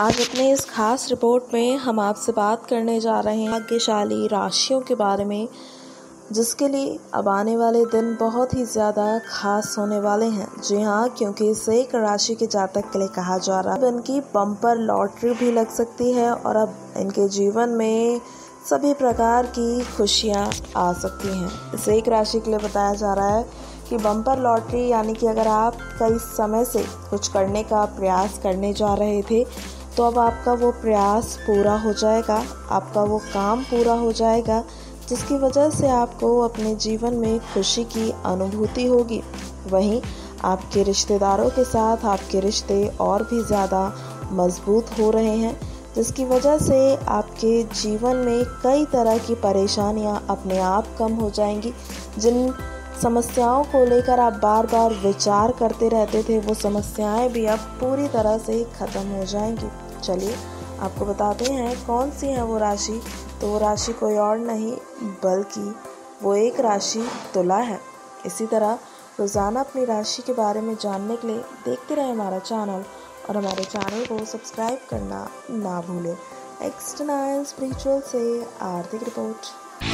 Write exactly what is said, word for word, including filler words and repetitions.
आज अपने इस खास रिपोर्ट में हम आपसे बात करने जा रहे हैं भाग्यशाली राशियों के बारे में, जिसके लिए अब आने वाले दिन बहुत ही ज़्यादा खास होने वाले हैं। जी हाँ, क्योंकि इस एक राशि के जातक के लिए कहा जा रहा है अब इनकी बम्पर लॉटरी भी लग सकती है और अब इनके जीवन में सभी प्रकार की खुशियाँ आ सकती हैं। इस एक राशि के लिए बताया जा रहा है कि बम्पर लॉटरी यानी कि अगर आप कई समय से कुछ करने का प्रयास करने जा रहे थे तो अब आपका वो प्रयास पूरा हो जाएगा, आपका वो काम पूरा हो जाएगा, जिसकी वजह से आपको अपने जीवन में खुशी की अनुभूति होगी। वहीं आपके रिश्तेदारों के साथ आपके रिश्ते और भी ज़्यादा मजबूत हो रहे हैं, जिसकी वजह से आपके जीवन में कई तरह की परेशानियां अपने आप कम हो जाएंगी। जिन समस्याओं को लेकर आप बार बार विचार करते रहते थे, वो समस्याएं भी अब पूरी तरह से ख़त्म हो जाएंगी। चलिए आपको बताते हैं कौन सी है वो राशि। तो वो राशि कोई और नहीं बल्कि वो एक राशि तुला है। इसी तरह रोज़ाना अपनी राशि के बारे में जानने के लिए देखते रहें हमारा चैनल और हमारे चैनल को सब्सक्राइब करना ना भूलें। एक्सटर्नल स्पिरिचुअल से आर्थिक रिपोर्ट।